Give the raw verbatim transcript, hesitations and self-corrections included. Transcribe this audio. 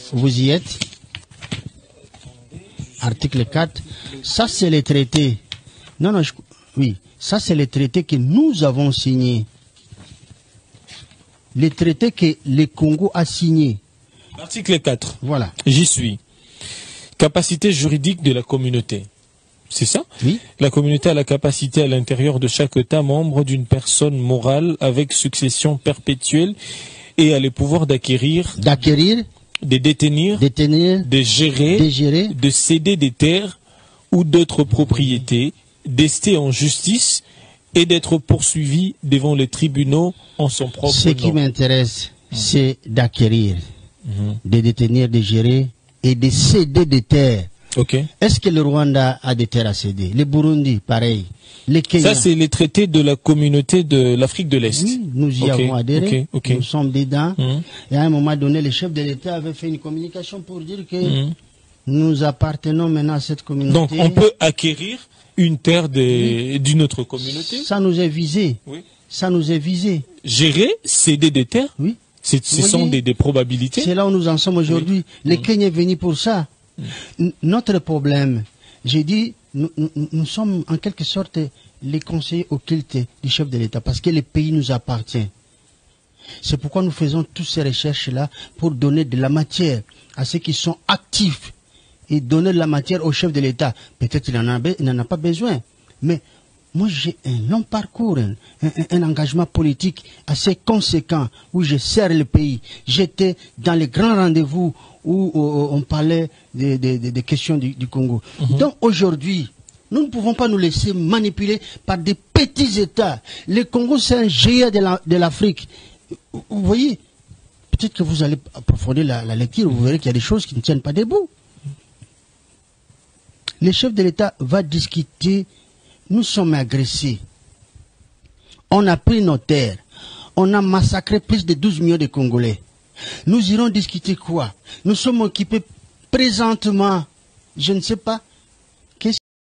Vous y êtes? Article quatre. Ça, c'est les traités. Non, non, je, oui. Ça, c'est les traités que nous avons signés. Les traités que le Congo a signés. Article quatre. Voilà. J'y suis. Capacité juridique de la communauté. C'est ça? Oui. La communauté a la capacité à l'intérieur de chaque État membre d'une personne morale avec succession perpétuelle et a le pouvoir d'acquérir, d'acquérir, de détenir, détenir, de gérer, de gérer, de céder des terres ou d'autres propriétés, d'ester en justice et d'être poursuivi devant les tribunaux en son propre nom. Ce qui m'intéresse, mmh. c'est d'acquérir, mmh. de détenir, de gérer et de céder des terres. Okay. Est-ce que le Rwanda a des terres à céder? Le Burundi, pareil. Les Kenya. Ça, c'est les traités de la communauté de l'Afrique de l'Est. Oui, nous y okay. avons adhéré. Okay. Okay. Nous sommes dedans. Mmh. Et à un moment donné, le chef de l'État avait fait une communication pour dire que mmh. nous appartenons maintenant à cette communauté. Donc, on peut acquérir une terre d'une oui. autre communauté. Ça nous est visé. Oui. Ça nous est visé. Gérer, céder des terres. Oui. Ce sont des, des probabilités. C'est là où nous en sommes aujourd'hui. Oui. Les mmh. Kenyans venus pour ça. Mmh. Notre problème, j'ai dit, nous, nous, nous sommes en quelque sorte les conseillers occultes du chef de l'État parce que le pays nous appartient. C'est pourquoi nous faisons toutes ces recherches-là pour donner de la matière à ceux qui sont actifs et donner de la matière au chef de l'État. Peut-être qu'il n'en a, a pas besoin, mais moi j'ai un long parcours, un, un, un engagement politique assez conséquent où je sers le pays. J'étais dans les grands rendez-vous où, où, où on parlait des, des, des questions du, du Congo. Mm-hmm. Donc aujourd'hui, nous ne pouvons pas nous laisser manipuler par des petits États. Le Congo, c'est un géant de l'Afrique. Vous voyez, peut-être que vous allez approfondir la, la lecture, vous verrez qu'il y a des choses qui ne tiennent pas debout. Le chef de l'État va discuter, nous sommes agressés. On a pris nos terres. On a massacré plus de douze millions de Congolais. Nous irons discuter quoi? Nous sommes occupés présentement, je ne sais pas,